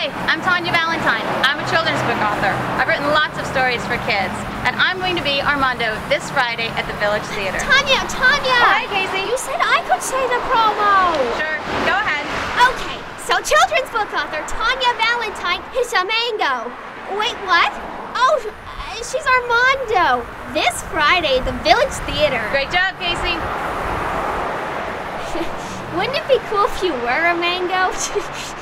Hi, I'm Tanya Valentine. I'm a children's book author. I've written lots of stories for kids, and I'm going to be Armando this Friday at the Village Theater. Tanya! Hi, Casey. You said I could say the promo. Sure, go ahead. Okay, so children's book author Tanya Valentine is a mango. Wait, what? Oh, she's Armando. This Friday at the Village Theater. Great job, Casey. Wouldn't it be cool if you were a mango?